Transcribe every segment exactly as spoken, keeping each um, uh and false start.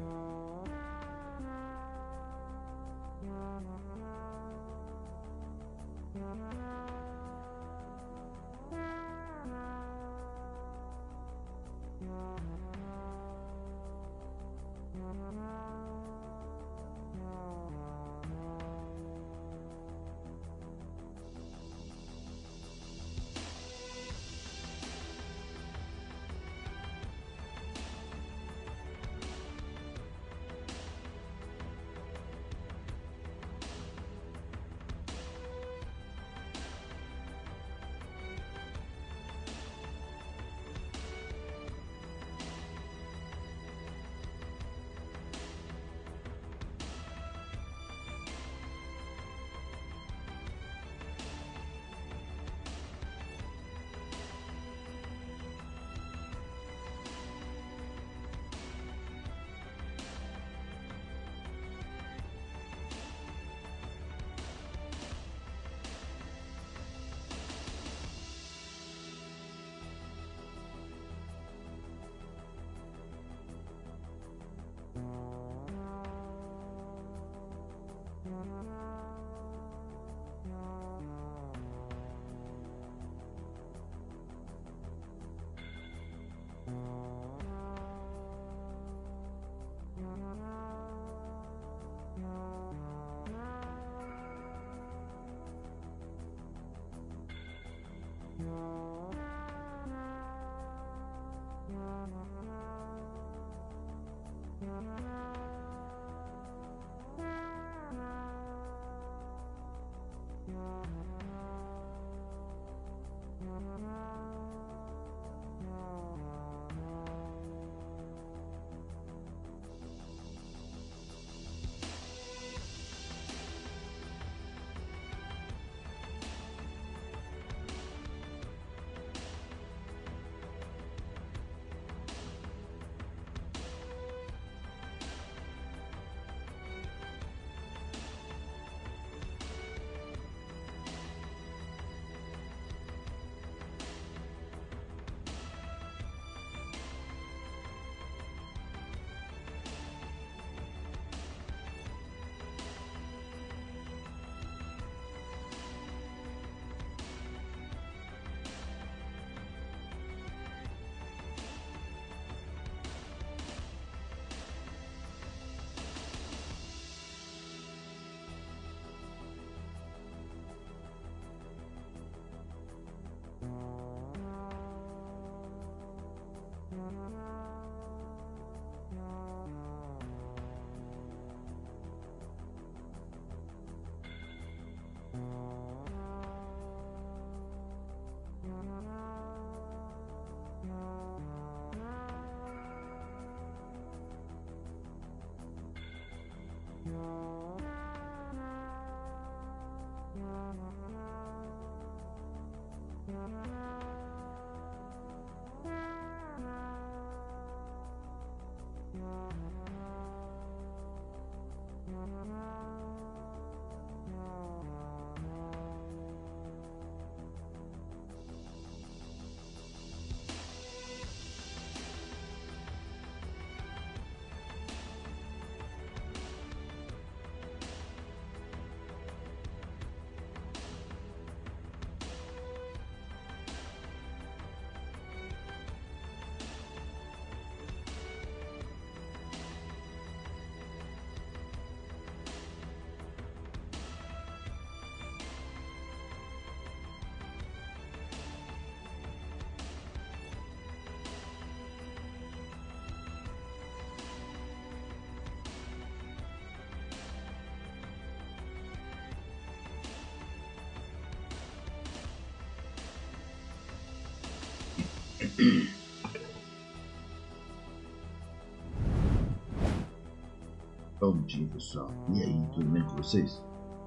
Bom dia, pessoal. E aí, tudo bem com vocês?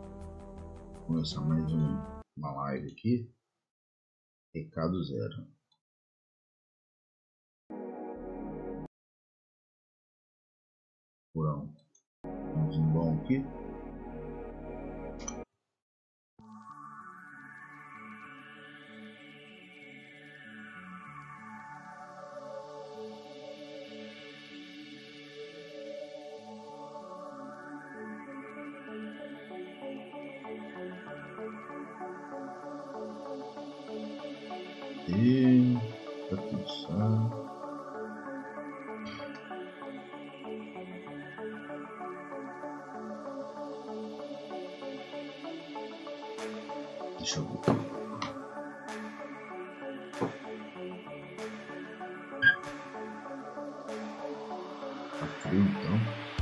Vou começar mais um, uma live aqui. Recado zero. Porão. Vamos um bom aqui. aí. Tá tudo certo. Deixa eu ver. Tá frio então.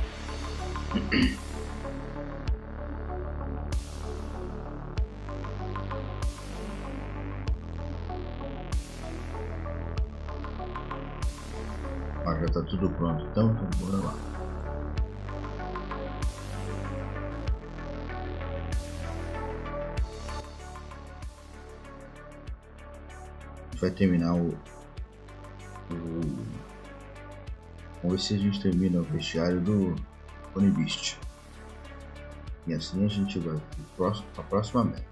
Ah, já tá tudo pronto então, então bora lá. A gente vai terminar o, o... Vamos ver se a gente termina o vestiário do Honey Beast. E assim a gente vai para a próxima meta.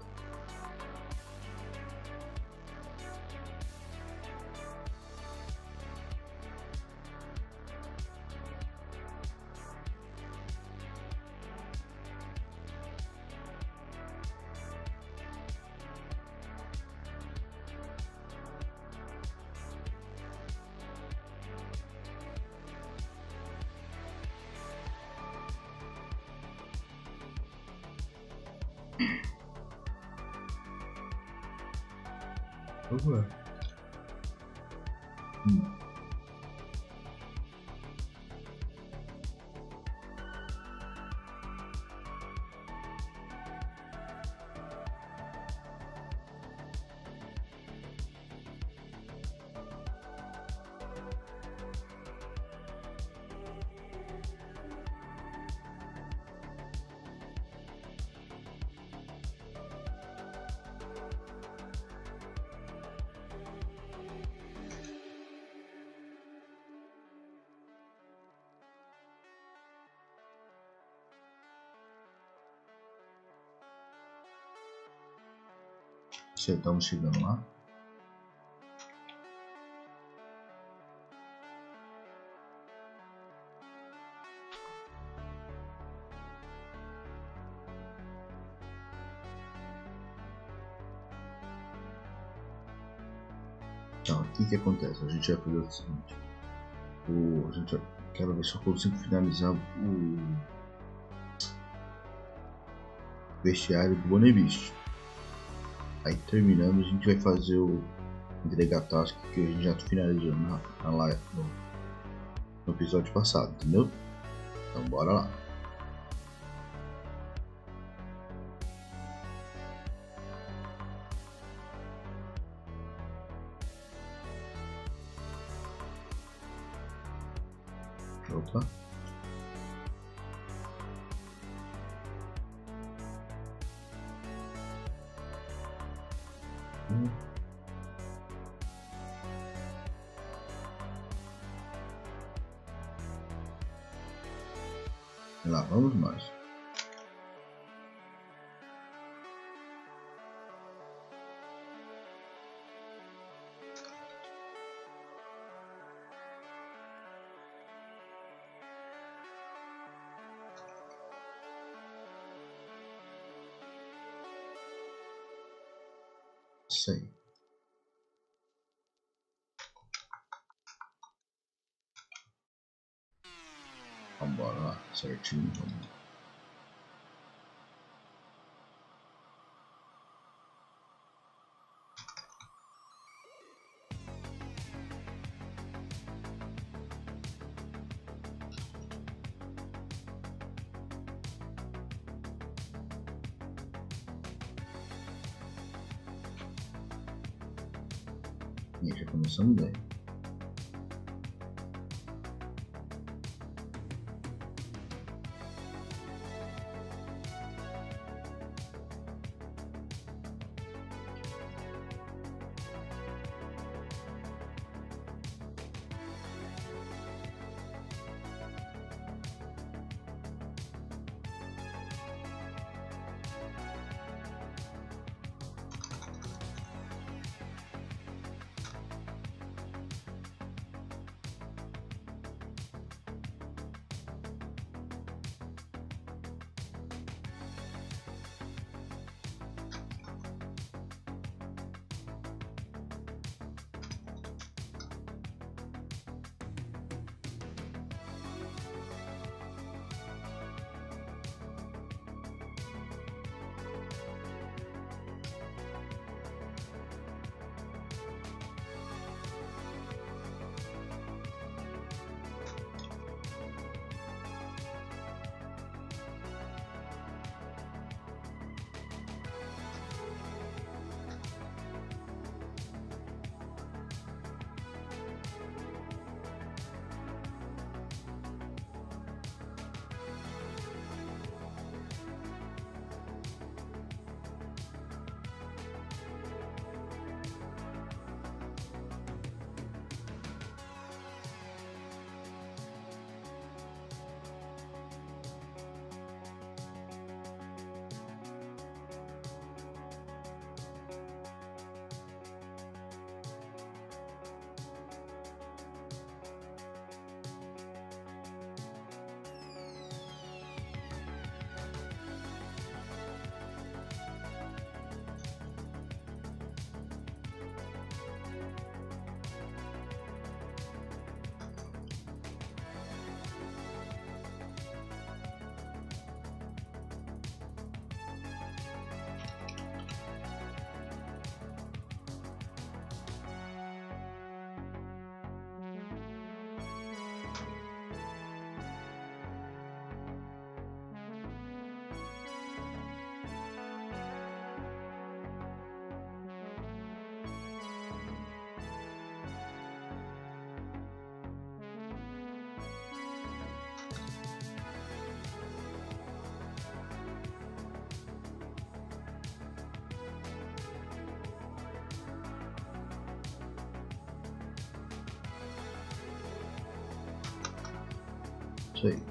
Vamos lá. Hum. Estamos chegando lá. Então, o que que acontece? A gente vai fazer o seguinte. O, a gente vai, quero ver se eu consigo finalizar o vestiário do Honey Beast. Aí terminando, a gente vai fazer o entregar a task que a gente já finalizou na, na live, no, no episódio passado, entendeu? Então bora lá. Opa. Hum. E lá vamos nós. Isso aí. Vamos embora lá, certinho. Vamos. E já começamos bem. Isso aí.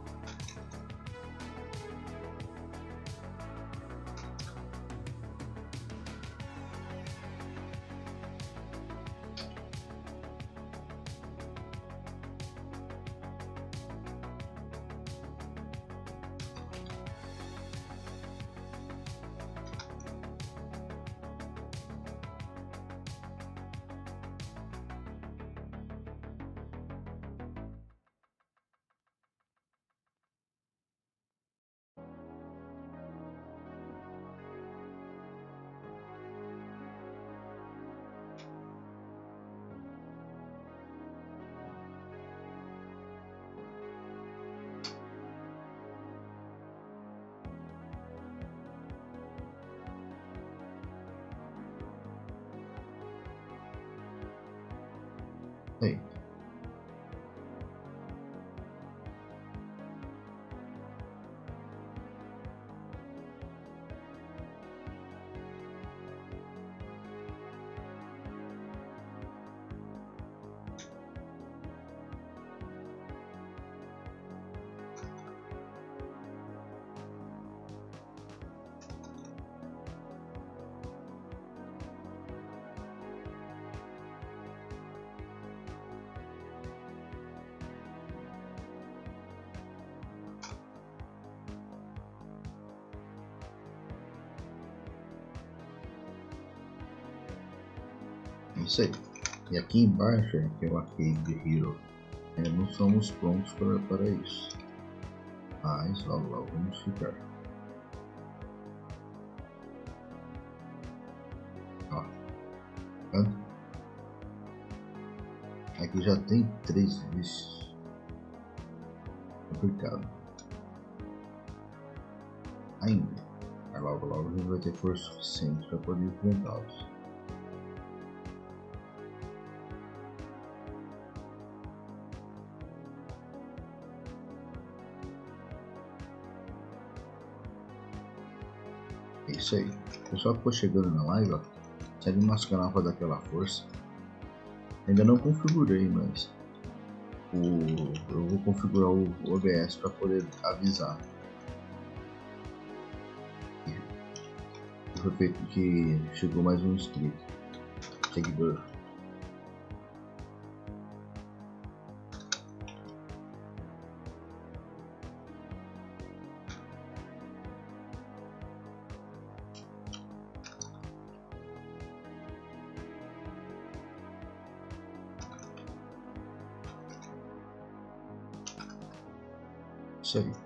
Aí. Isso aí. E aqui embaixo é que é o Arcade Hero. É, não somos prontos para, para isso. Mas logo logo vamos ficar. Ó. Tá? Aqui já tem três vícios. Complicado. Ainda. Mas logo logo a gente vai ter força suficiente para poder enfrentá-los. É isso aí. O pessoal que for chegando na live, ó, segue o nosso canal para dar aquela força. Ainda não configurei, mas o, eu vou configurar o, o O B S para poder avisar. Foi feito que chegou mais um inscrito, seguidor. Isso aí.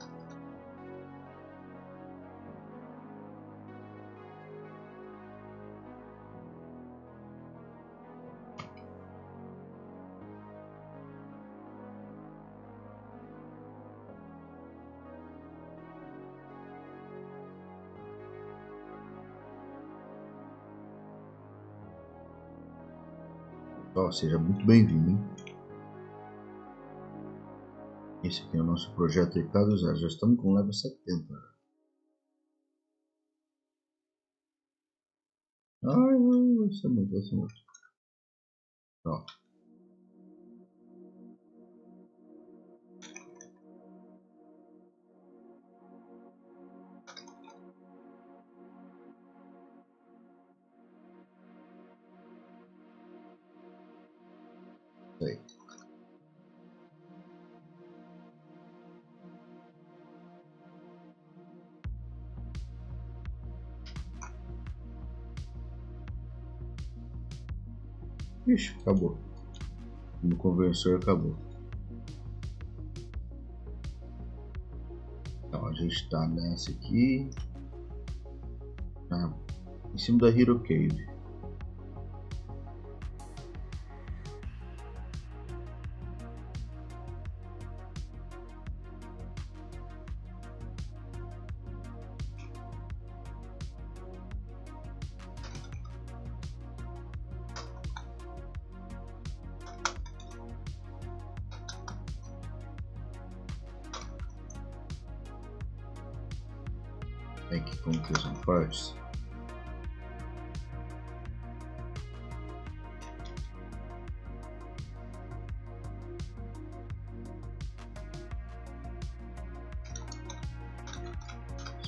Pessoal, seja muito bem-vindo, hein? Esse aqui é o nosso projeto Ricardo Zero. Já estamos com level setenta. Ai, vai ser muito, vai ser muito. Ó. Isso aí. Ixi, acabou. No conversor acabou. Então a gente está nessa aqui. Ah, em cima da Hero Cave. Aqui como que são fortes.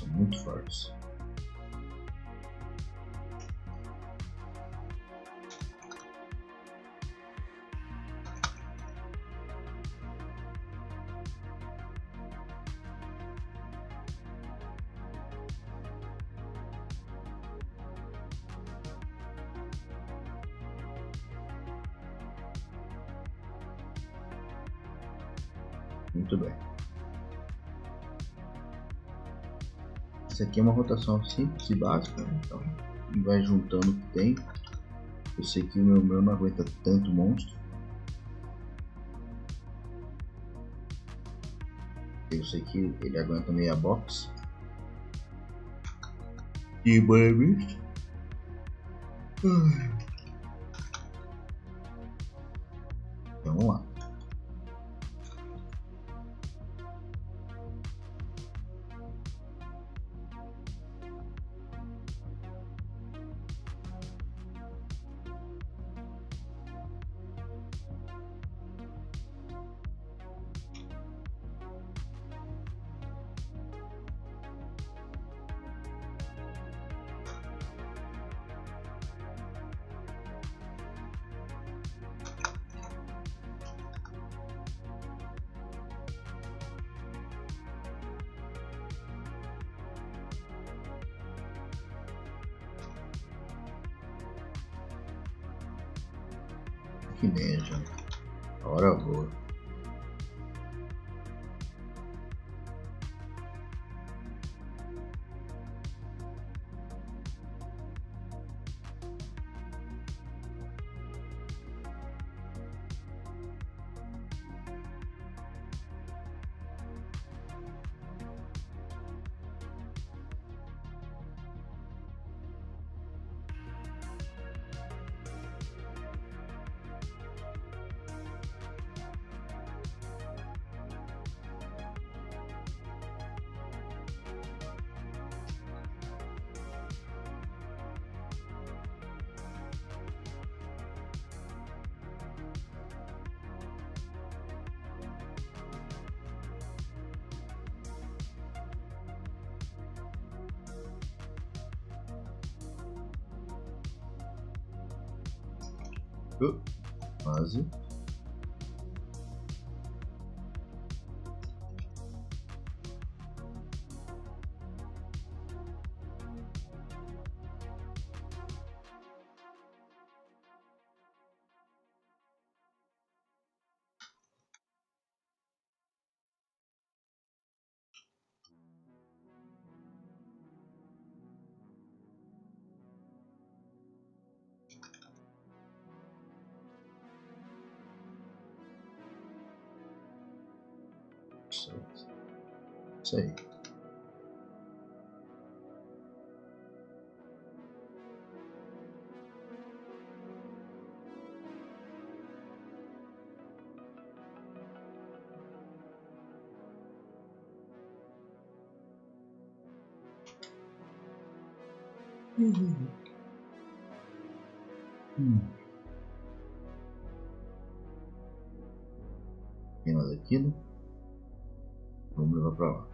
muito fortes. Muito bem. Isso aqui é uma rotação simples e básica, né? Então vai juntando o que tem. Eu sei que o meu, meu não aguenta tanto monstro. Eu sei que ele aguenta meia box. E bem visto. Então vamos lá. Que ninja, hora boa. Uh, quase. Isso aí. Uhum. Hum. Tem nada aqui, né? Vamos levar pra lá.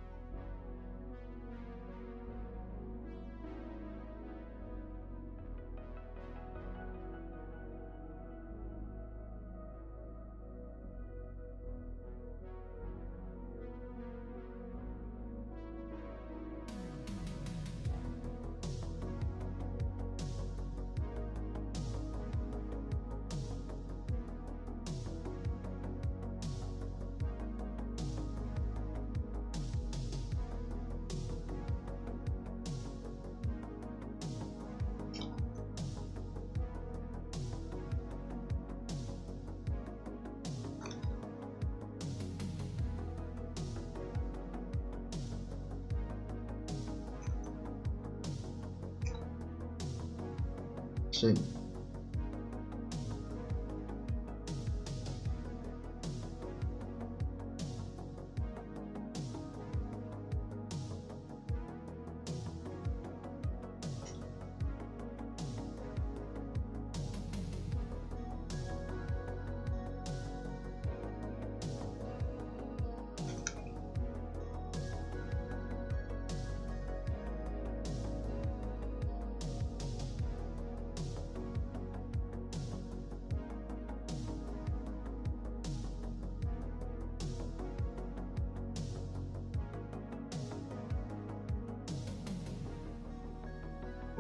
Isso aí.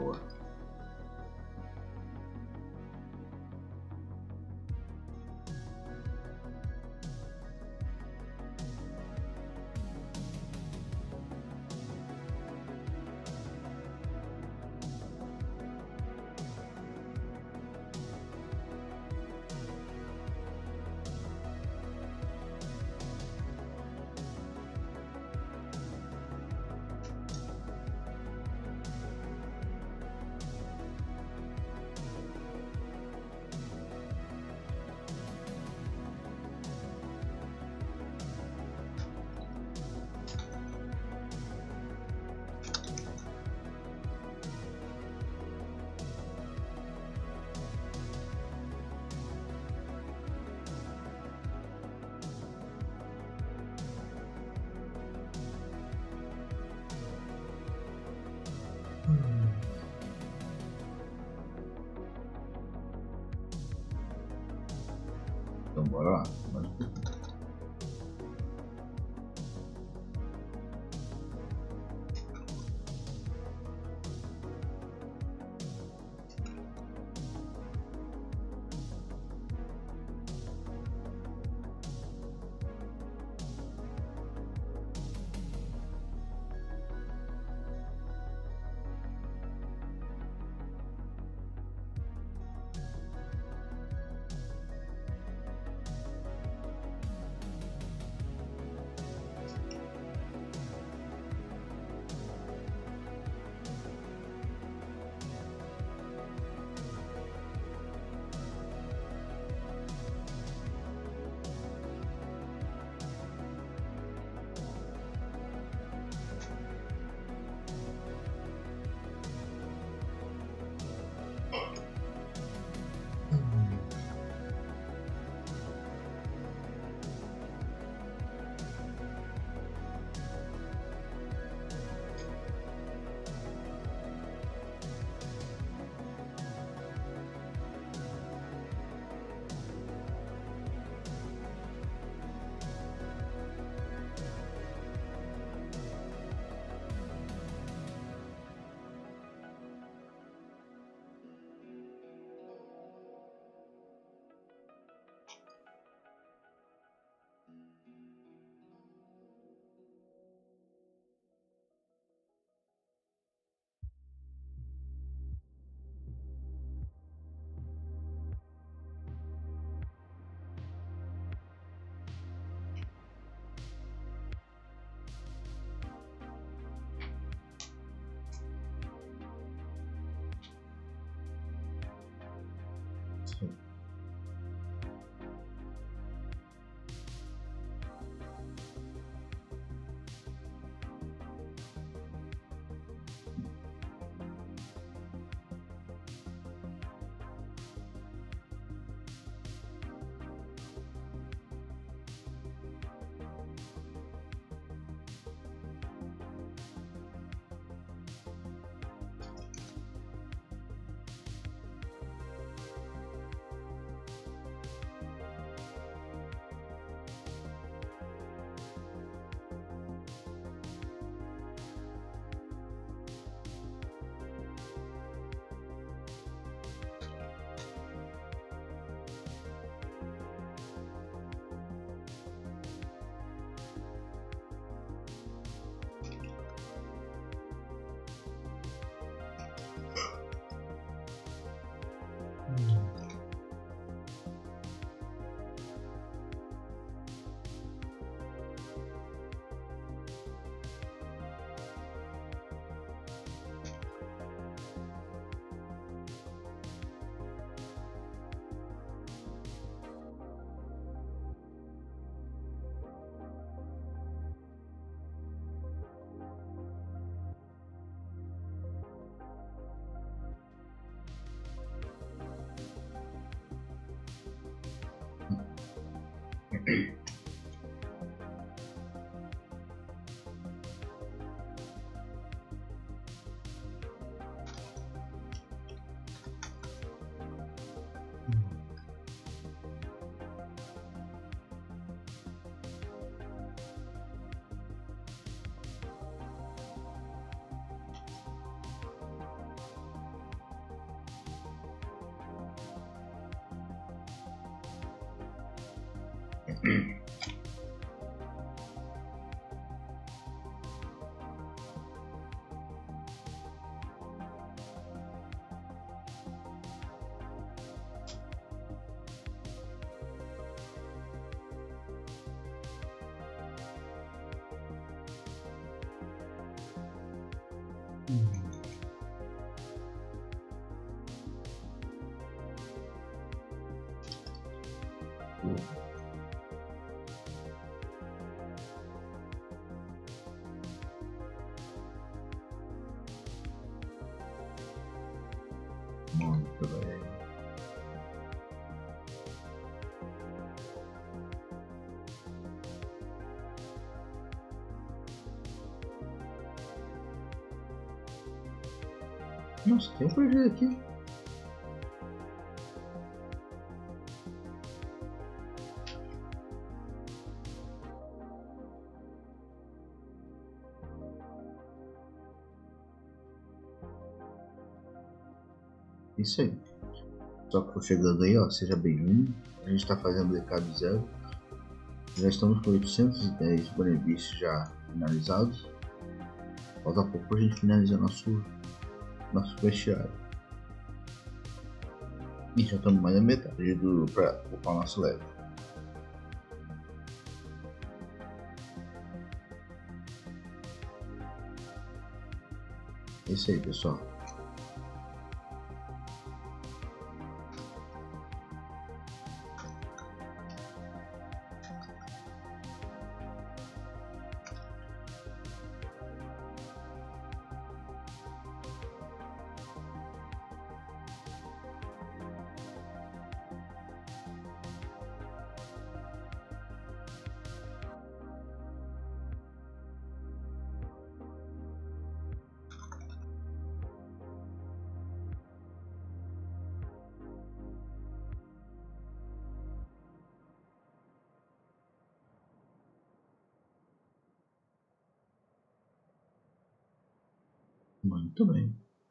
Boa. Então bora lá. Bora. Muito bem. Nossa, tem um perdido aqui. Isso aí. Só que chegando aí, ó, seja bem-vindo. A gente está fazendo o recado zero. Já estamos com oitocentos e dez benefícios já finalizados. Falta pouco para a gente finalizar nosso nosso vestiário. E já estamos mais da metade do para ocupar nosso level. É isso aí, pessoal. Muito bem.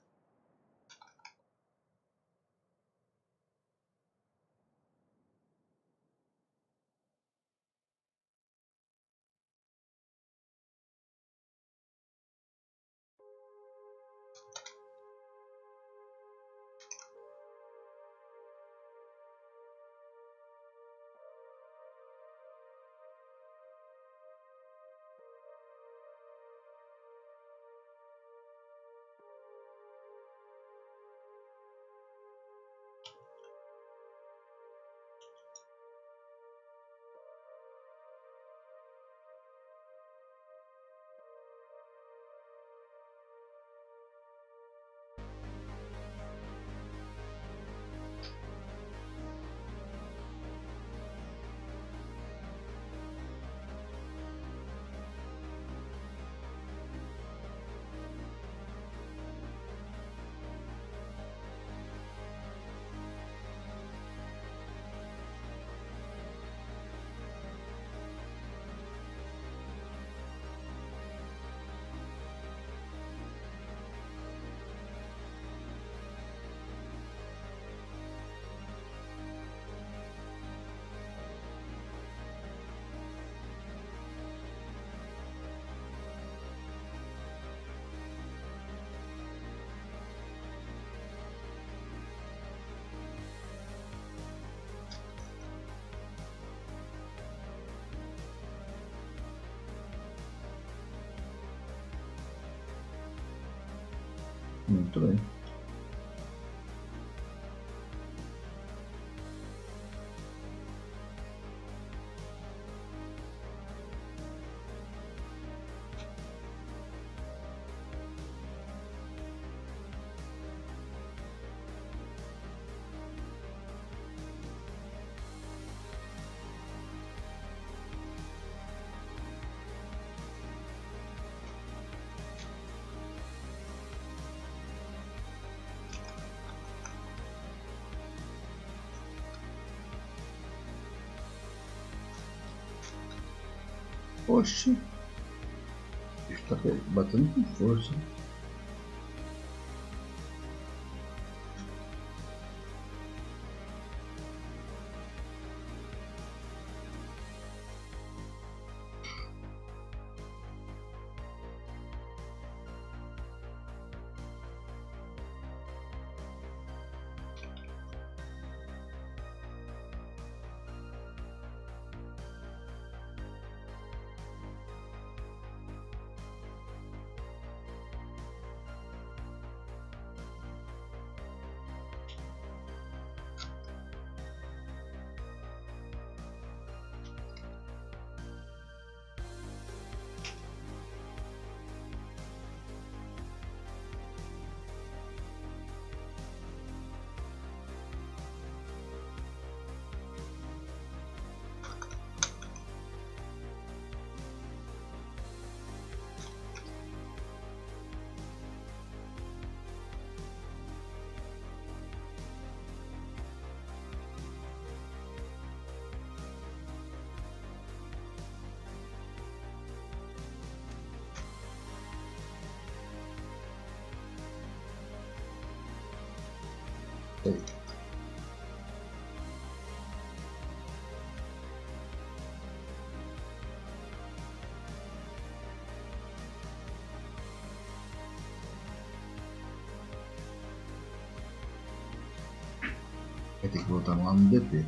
Muito bem. Oxi, está batendo com força. Aí. Vai ter que voltar lá no D P.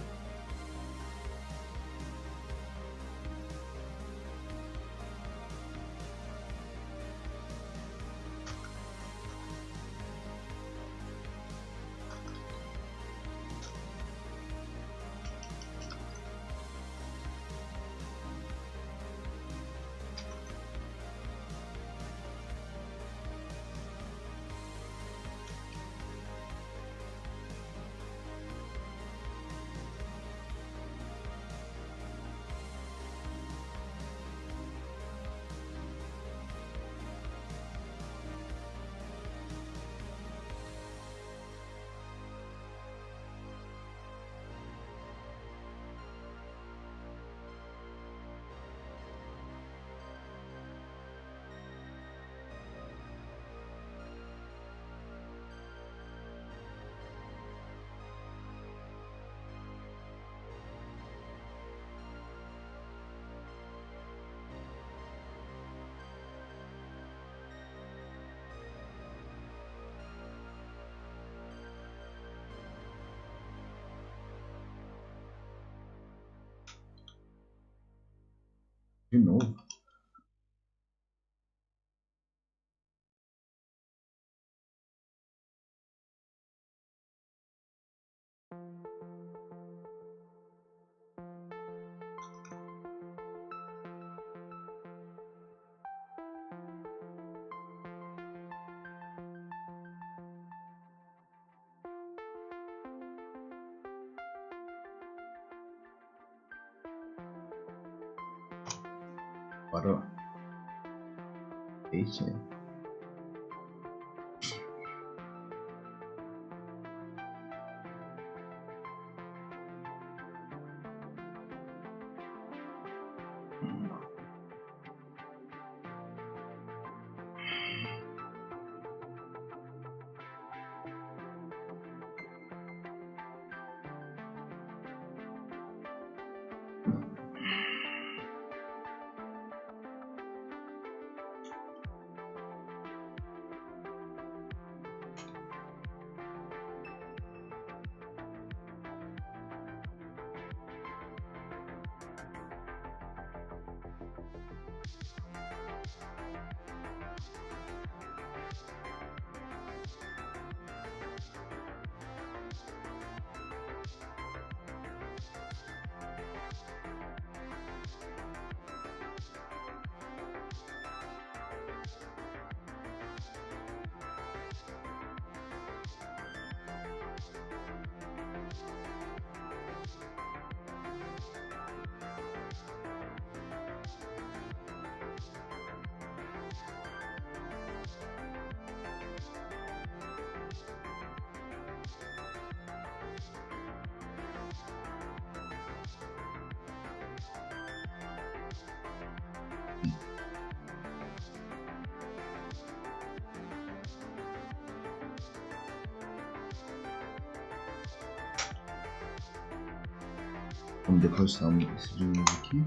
De novo. Parou. Eita. Vamos depositar esse dinheiro aqui.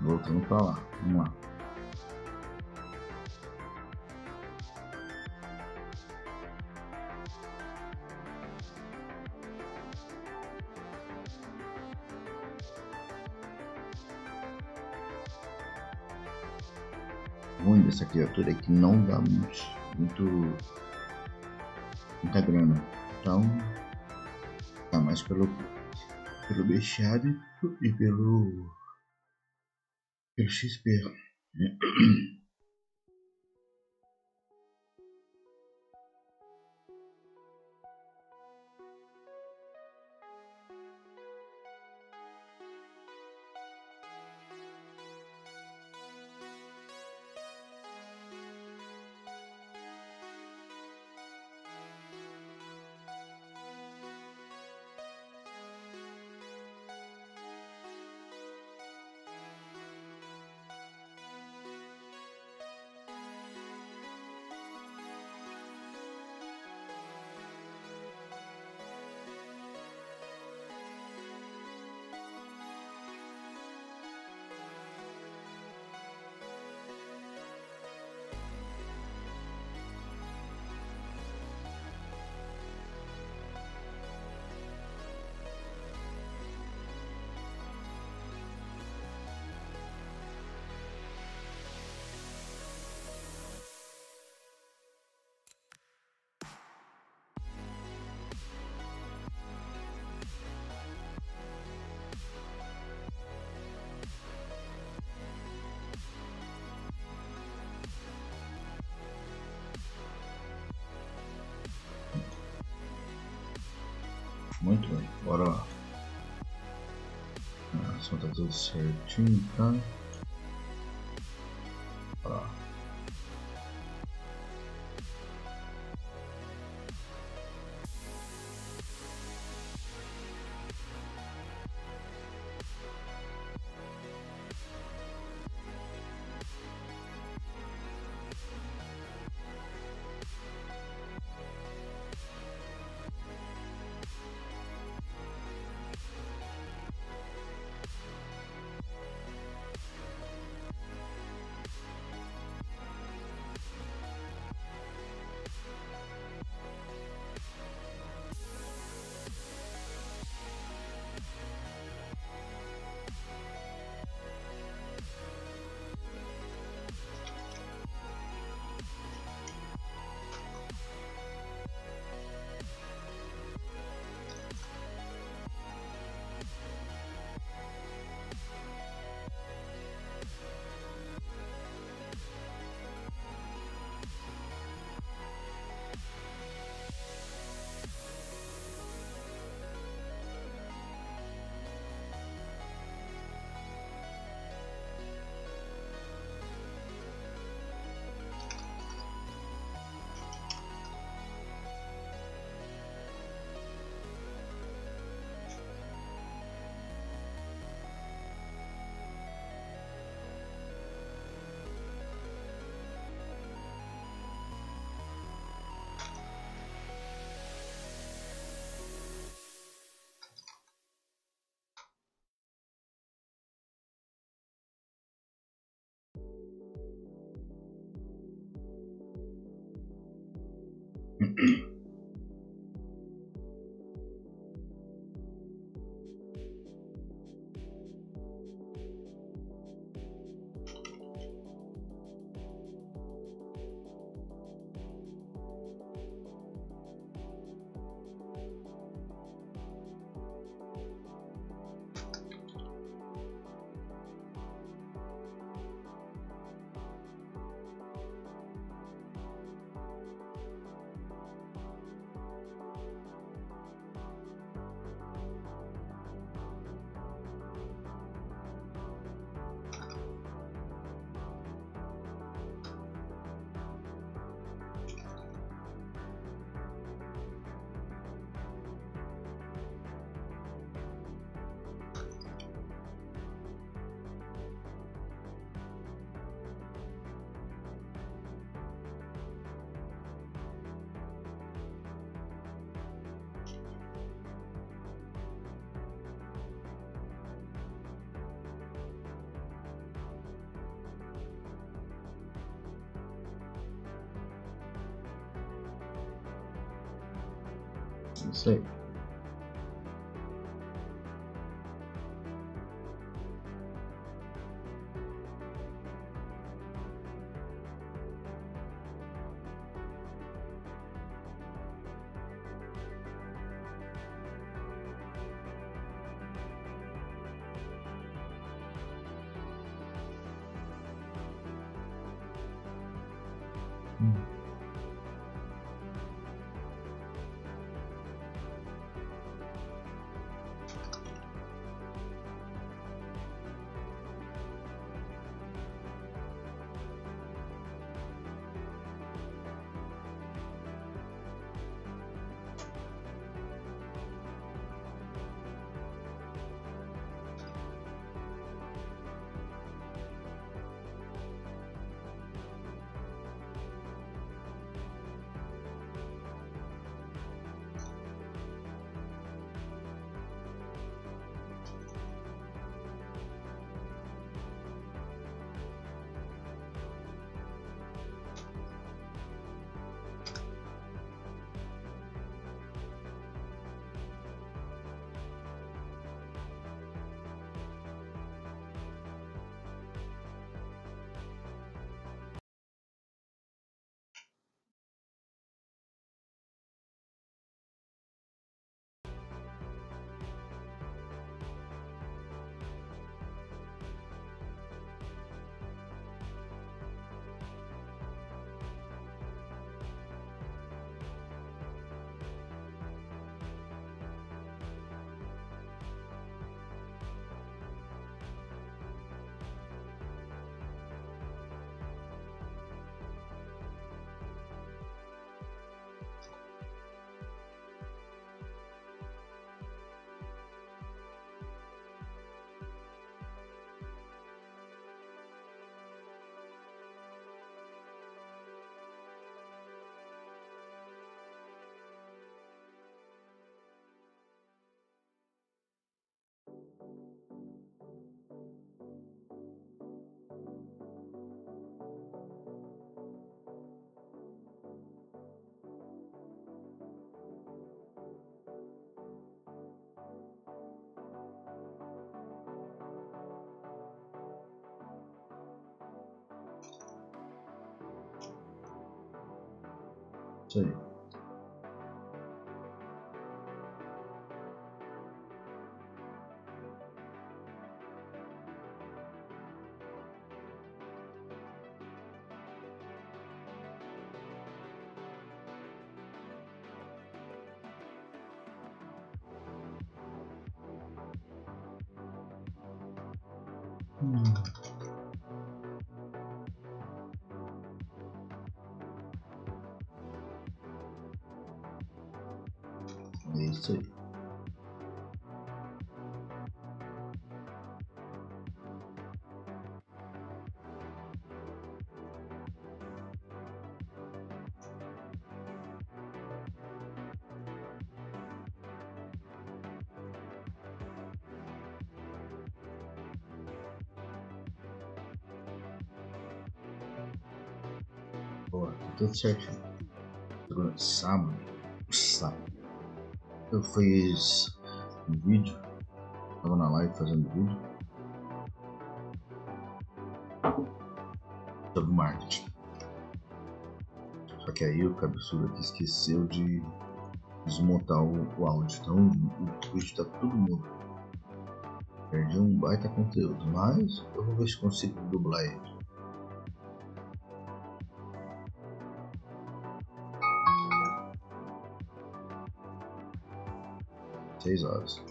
Voltando pra lá, vamos lá. Ruim dessa criatura é que não dá muito, muito muita grana, então tá mais pelo pelo bestiário e pelo pelo X P. Muito bem, bora lá. A ação tá tudo certinho, tá? Bora lá. Isso aí. Hum. Isso aí. Hum. É isso aí. Boa, tá tudo certinho. Agora, sábado, sábado, eu fiz um vídeo, tava na live fazendo vídeo sobre marketing. Só que aí o cabeçudo aqui esqueceu de desmontar o, o áudio, então o vídeo tá todo mundo. Perdi um baita conteúdo, mas eu vou ver se consigo dublar ele. Seis horas.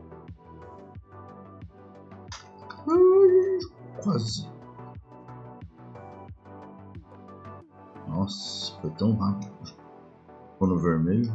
Quase. Nossa, foi tão rápido. Ficou no vermelho.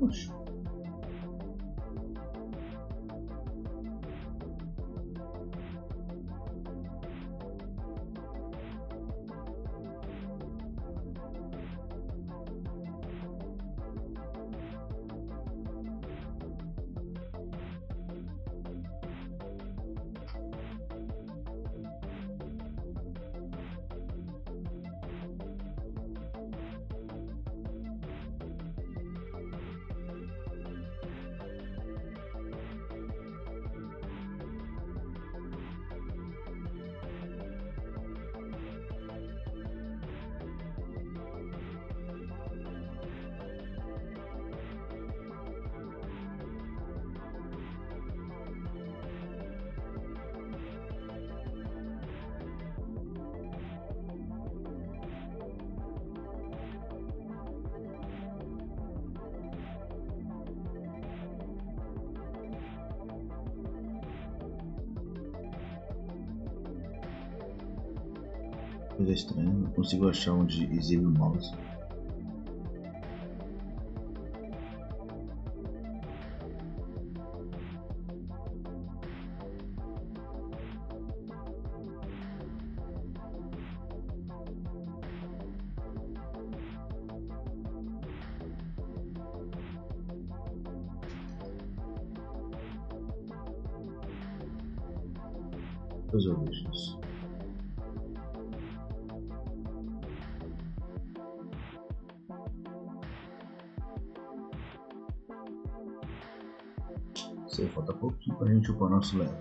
Oxe. Coisa estranha, não consigo achar onde exibe o mouse. Depois eu vejo isso. Isso aí, falta pouquinho pra gente upar nosso level.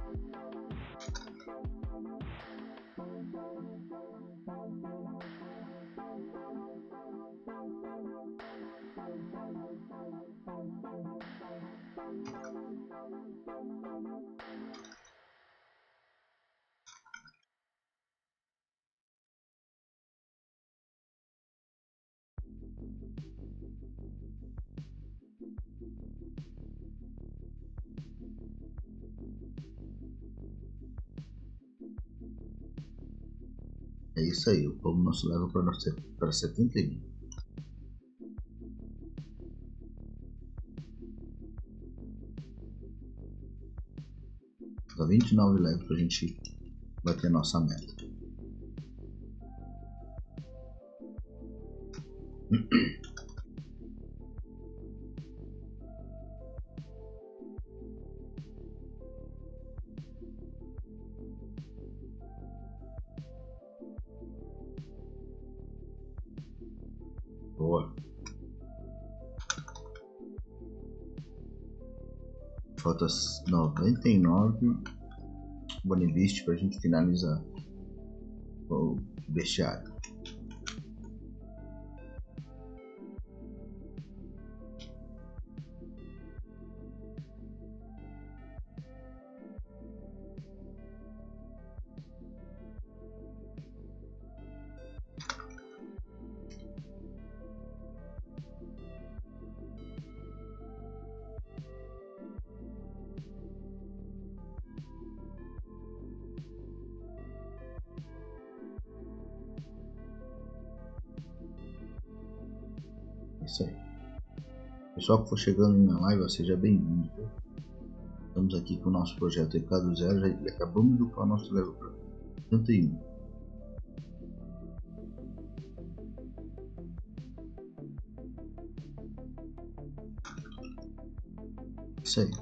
É isso aí, upamos nosso level para setenta e um. Falta vinte e nove levels pra gente bater nossa meta. Boa. Falta noventa e nove Bonibist pra gente finalizar o bestiário. Isso aí. Pessoal que for chegando na live, seja bem-vindo. Estamos aqui com o nosso projeto E K do Zero e acabamos de upar nosso level para setenta e um. Isso aí.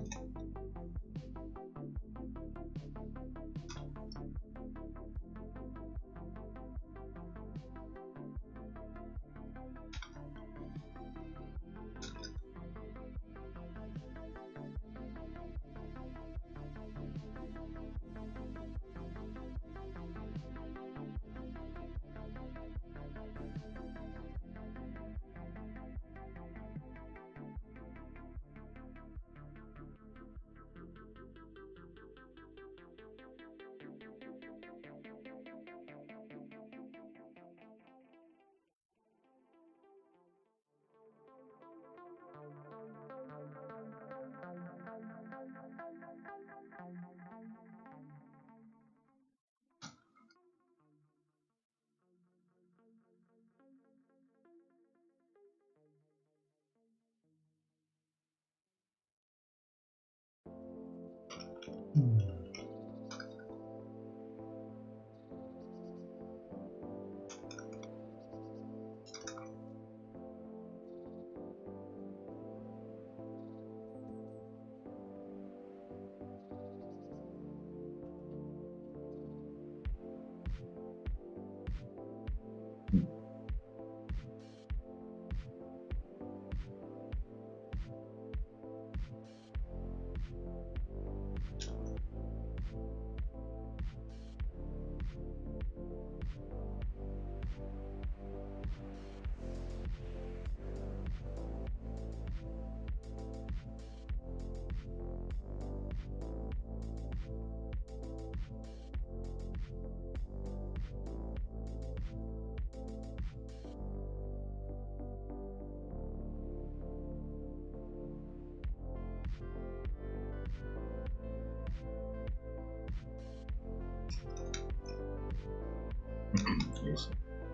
Isso.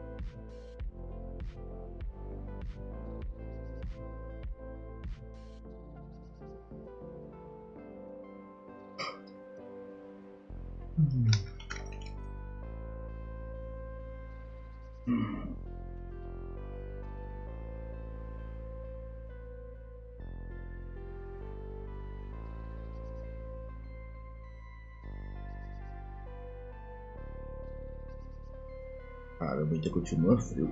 Hum. Hum. Caramba, ainda continua frio.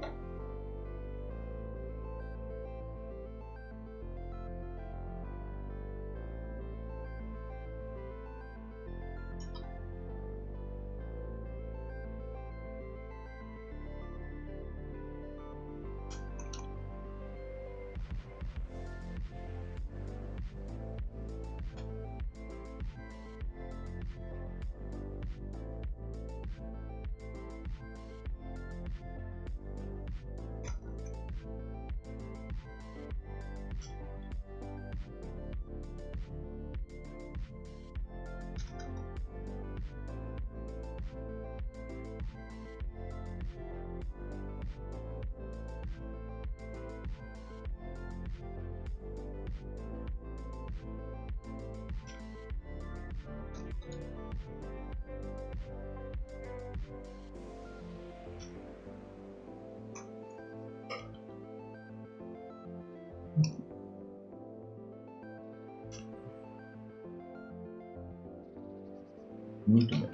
Muito bem.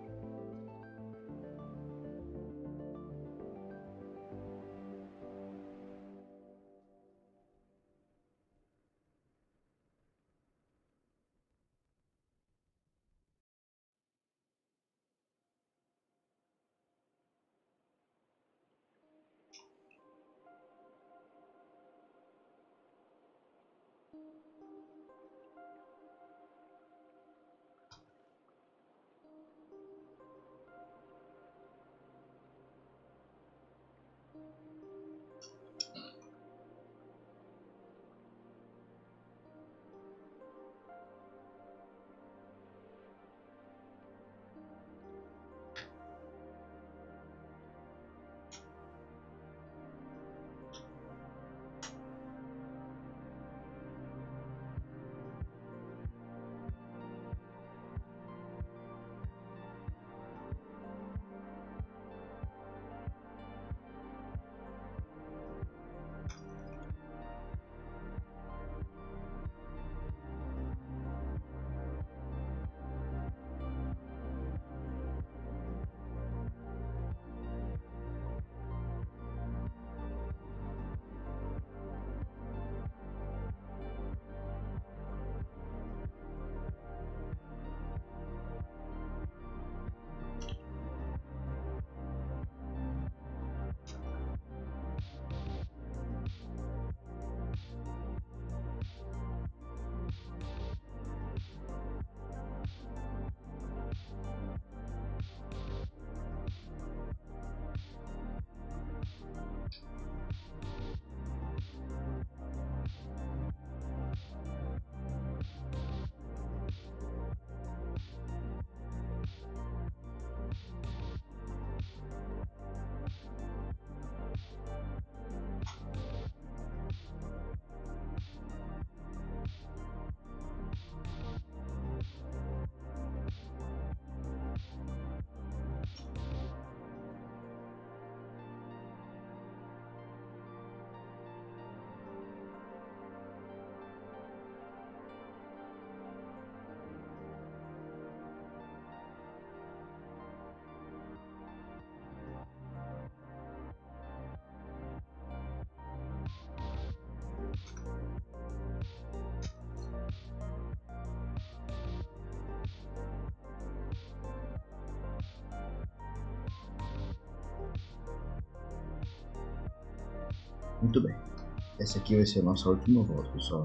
Muito bem. Essa aqui vai ser a nossa última volta, pessoal.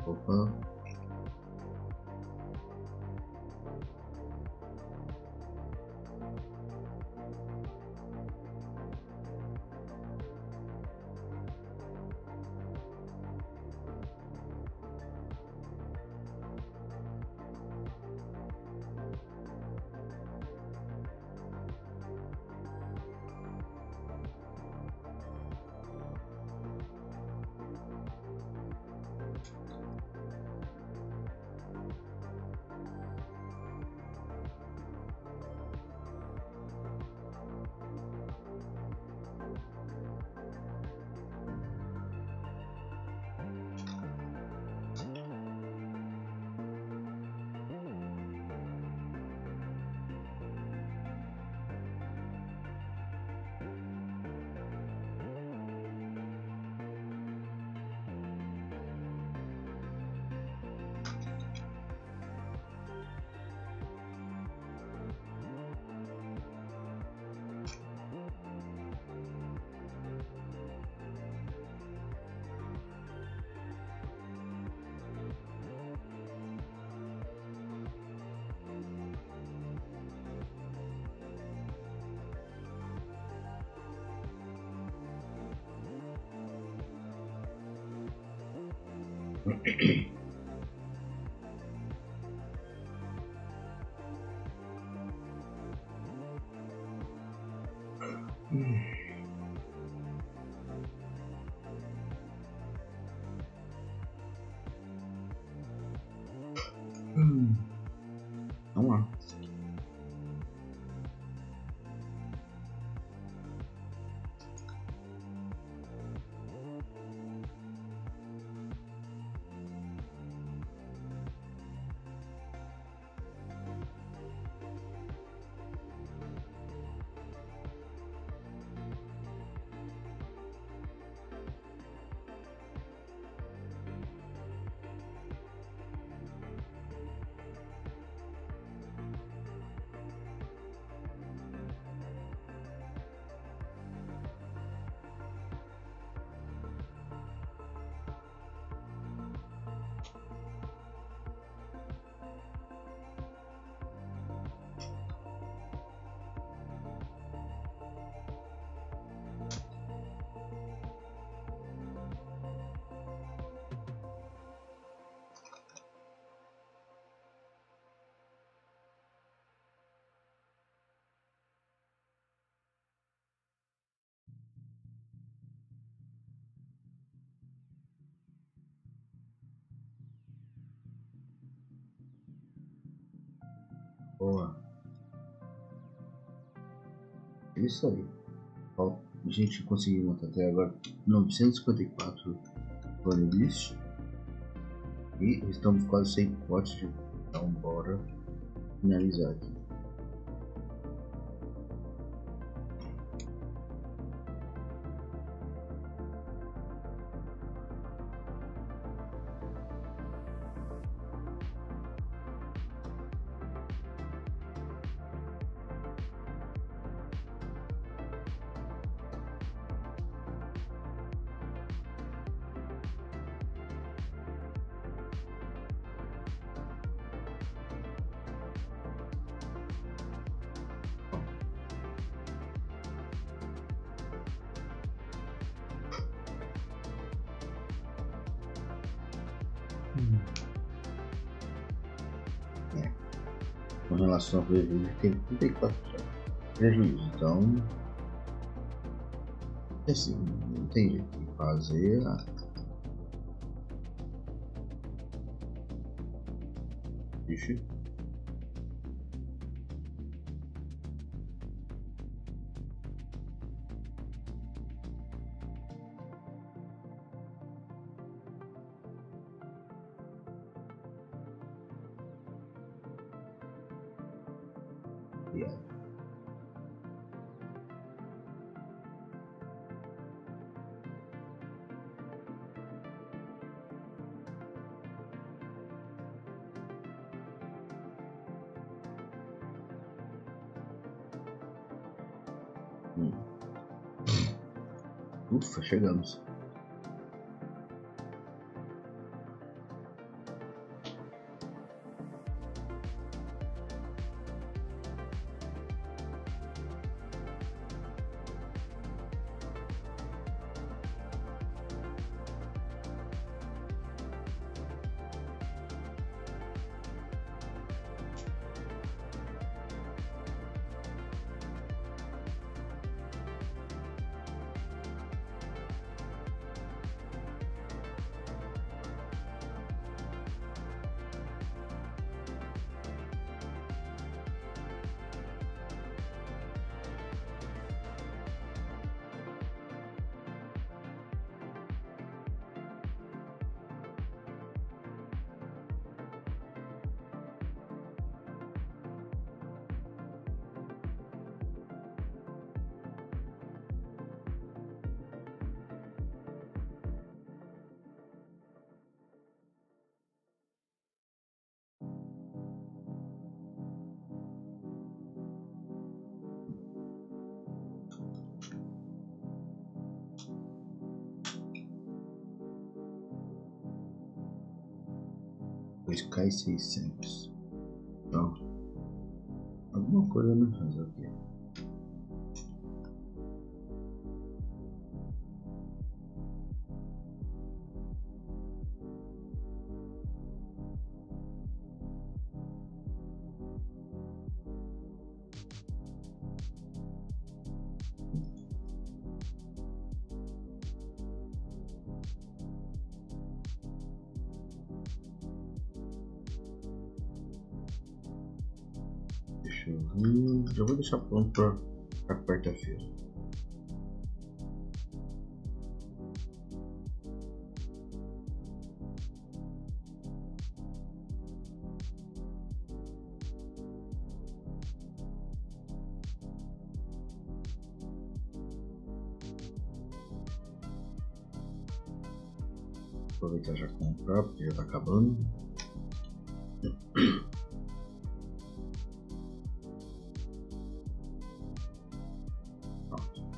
Opa. Hum. Vamos lá. Boa. Isso aí. Ó, a gente conseguiu montar até agora novecentos e cinquenta e quatro Honeybeast. E estamos quase sem pote. Então bora finalizar aqui. Hum. É. Com relação ao prejuízo, tem trinta e quatro por cento de prejuízo. Então, assim, não tem jeito de fazer. Ah, vixe. Yeah. Hum. Ufa, chegamos. O Sky seiscentos. Então, alguma coisa não faz aqui. Deixa eu ver. Já vou deixar pronto para quarta-feira. Aproveitar já comprar porque já tá acabando. Pronto.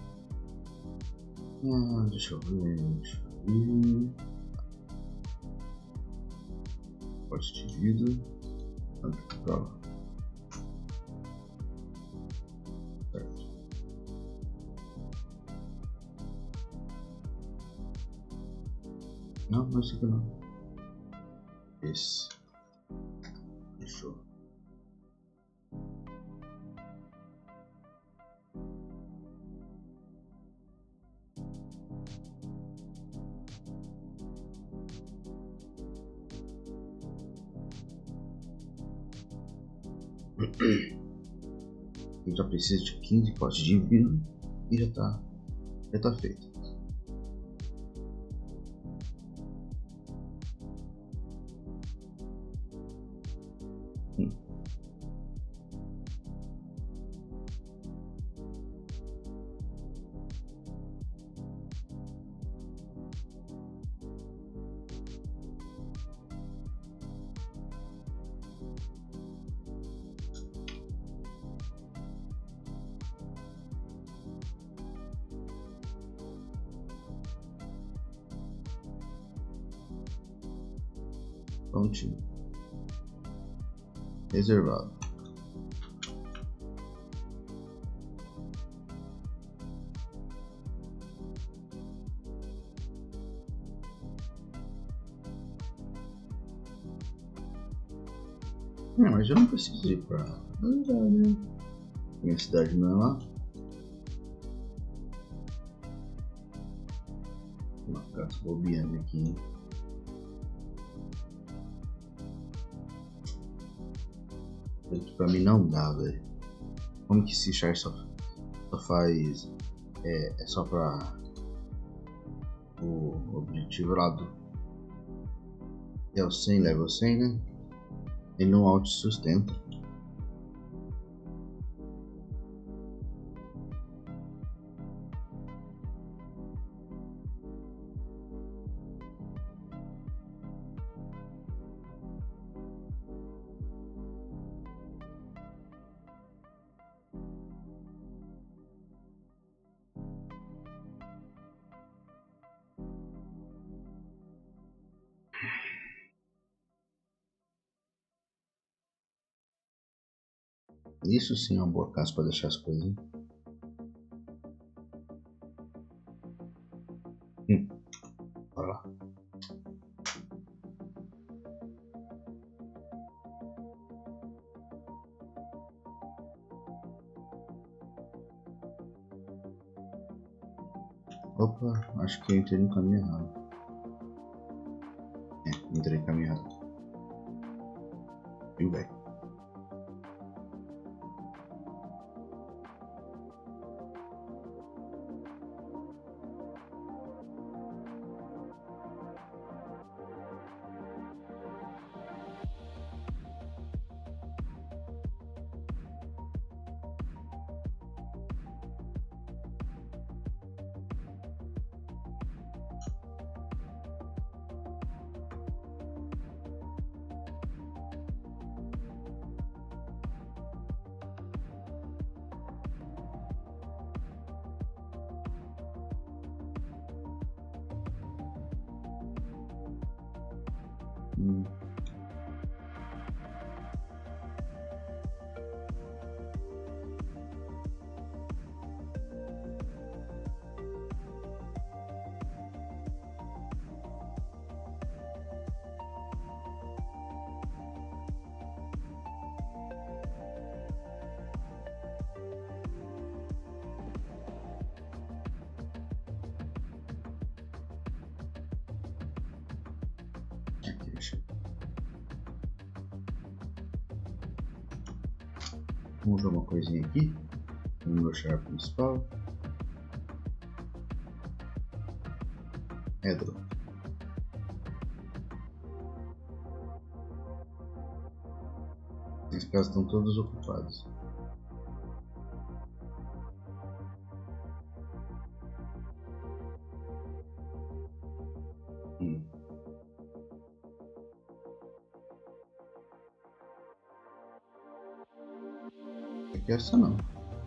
Ah, deixa eu ver, deixa eu ver. Poste de vida. Prova. Certo. Não, não é esse aqui não. Esse. Fechou. Eu já preciso de quinze potes de vinho e já tá, já tá feito. Hum. Prontinho. Reservado. Não, mas eu não preciso ir pra minha cidade, não é lá. Uma casa bobeando aqui, hein? Pra mim não dá, velho. Como que esse char só, só faz. É, é só pra. O objetivo lá do. É o cem, level cem, né? Ele não auto sustenta. Isso sim é uma boa casa para deixar as coisas. Hum. Bora lá. Opa, acho que eu entrei no caminho errado. É, entrei no caminho errado. Viu, velho? Hum. Vamos ver uma coisinha aqui no meu char principal. Edro. Nesse caso estão todos ocupados. Hum. Aqui essa não.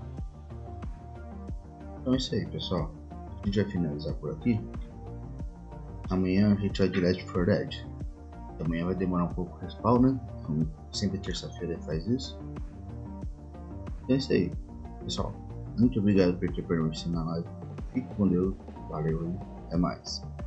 Então é isso aí, pessoal. A gente vai finalizar por aqui. Amanhã a gente vai de Left four Dead. Amanhã vai demorar um pouco o respawn, né? Então, sempre terça-feira faz isso. Então é isso aí, pessoal. Muito obrigado por ter permanecido na live. Fique com Deus. Valeu e até mais.